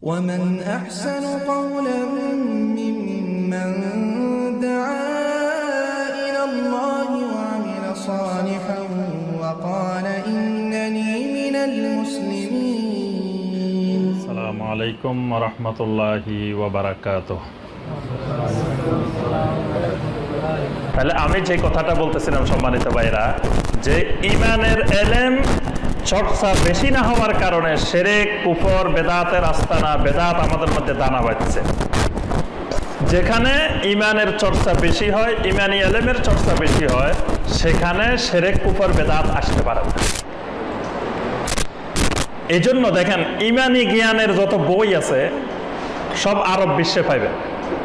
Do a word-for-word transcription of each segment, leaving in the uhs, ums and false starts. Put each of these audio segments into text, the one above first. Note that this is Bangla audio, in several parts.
ومن أحسن قولا ممن دعا إلى الله وعمل صالحا وقال إنني من المسلمين. السلام عليكم ورحمة الله وبركاته. তাহলে আমি যে কথাটা বলতেছিলাম সম্মানিত ভাইরা, যে ঈমানের ইলম চর্চা বেশি না হওয়ার কারণে শিরক কুফর বেদাতের আস্তানা বেদাত আমাদের মধ্যে দানা বাঁধছে। যেখানে ঈমানের চর্চা বেশি হয়, ঈমানি ইলমের চর্চা বেশি হয়, সেখানে শিরক কুফর বেদাত আসতে পারে না। এই জন্য দেখেন ঈমানি জ্ঞানের যত বই আছে সব আরব বিশ্বে পাইবেন।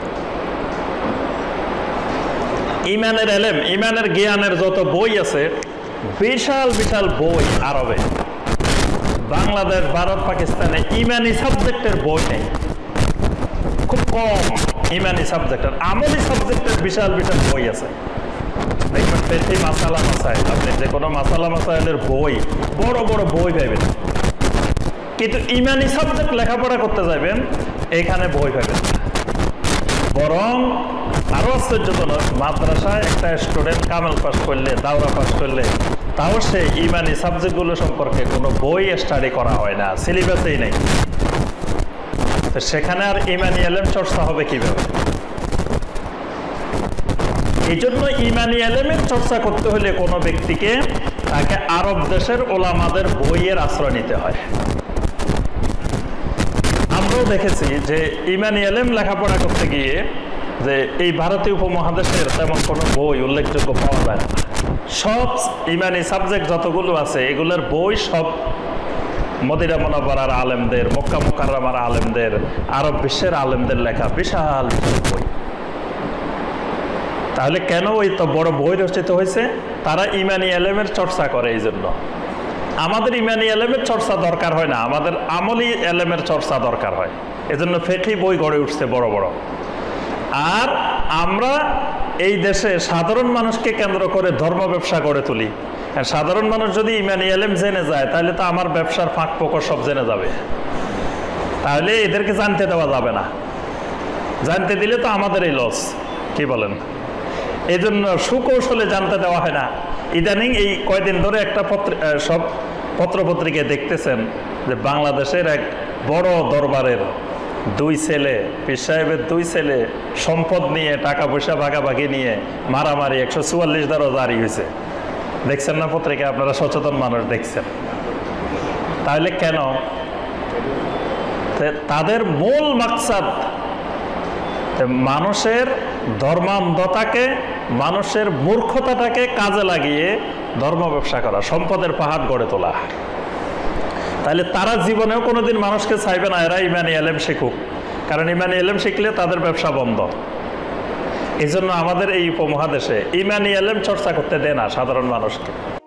ঈমানের ইলম ঈমানের জ্ঞানের যত বই আছে বিশাল বিশাল বই আরবে। বাংলাদেশ ভারত পাকিস্তানে ঈমানি সাবজেক্টের বই নেই, খুব কম ঈমানি সাবজেক্টের। আমলি সাবজেক্টের বিশাল বিশাল বই আছে। দেখবেন পেথি মাসালা মাসাইল, আপনি যে কোনো মাসালা মাসাইলের বই বড় বড় বই পাইবেন, কিন্তু ঈমানি সাবজেক্ট লেখাপড়া করতে যাবেন এখানে বই পাবেন। বরং আরো আশ্চর্যজনক, মাদ্রাসায় একটা স্টুডেন্ট কামেল পাস করলে দাওরা পাস করলে তাও সে ঈমানি সাবজেক্টগুলো সম্পর্কে কোনো বই স্টাডি করা হয় না, সিলেবাসেই নেই। তো সেখানে আর ঈমানি ইলম চর্চা হবে কিভাবে? এই জন্য ঈমানি ইলমের চর্চা করতে হলে কোনো ব্যক্তিকে তাকে আরব দেশের ওলামাদের বইয়ের আশ্রয় নিতে হয়। আমরাও দেখেছি যে ঈমানি ইলম লেখাপড়া করতে গিয়ে যে এই ভারতীয় উপমহাদেশের তেমন কোনো বই উল্লেখযোগ্য পাওয়া যায় না। সব ঈমানি সাবজেক্ট যতগুলো আছে এগুলোর বই সব মদিনা মুনাওয়ারার আলেমদের, মক্কা মুকাররমার আলেমদের, আরব বিশ্বের আলেমদের লেখা বিশাল বিশাল বই। তাহলে কেন ওই তো বড় বই রচিত হয়েছে? তারা ঈমানি ইলমের চর্চা করে। এই জন্য আমাদের ঈমানি ইলমের চর্চা দরকার হয় না, আমাদের আমলি ইলমের চর্চা দরকার হয়। এজন্য ফিকহি বই গড়ে উঠছে বড় বড়। আর আমরা এই দেশে সাধারণ মানুষকে কেন্দ্র করে ধর্ম ব্যবসা গড়ে তুলি। আর সাধারণ মানুষ যদি ঈমানি ইলম জেনে যায় তাহলে তো আমার ব্যবসার ফাঁক ফোকর সব জেনে যাবে। তাহলে এদেরকে জানতে দেওয়া যাবে না, জানতে দিলে তো আমাদেরই লস। কি বলেন? এই জন্য সুকৌশলে জানতে দেওয়া হয় না। ইদানিং এই কয়দিন ধরে একটা পত্র সব পত্রপত্রিকায় দেখতেছেন যে বাংলাদেশের এক বড় দরবারের দুই ছেলে, পীর সাহেবের দুই ছেলে সম্পদ নিয়ে টাকা পয়সা ভাগাভাগি নিয়ে মারামারি একশো চুয়াল্লিশ দ্বারা জারি হয়েছে। দেখছেন না পত্রিকায়? আপনারা সচেতন মানুষ দেখছেন। তাহলে কেন? তাদের মূল মাকসাদ মানুষের ধর্মান্ধতাকে, মানুষের মূর্খতাটাকে কাজে লাগিয়ে ধর্ম ব্যবসা করা, সম্পদের পাহাড় গড়ে তোলা। তাহলে তারা জীবনেও কোনোদিন মানুষকে চাইবে না এরা ঈমানি ইলম শিখুক, কারণ ঈমানি ইলম শিখলে তাদের ব্যবসা বন্ধ। এই জন্য আমাদের এই উপমহাদেশে ঈমানি ইলম চর্চা করতে দেয় না সাধারণ মানুষকে।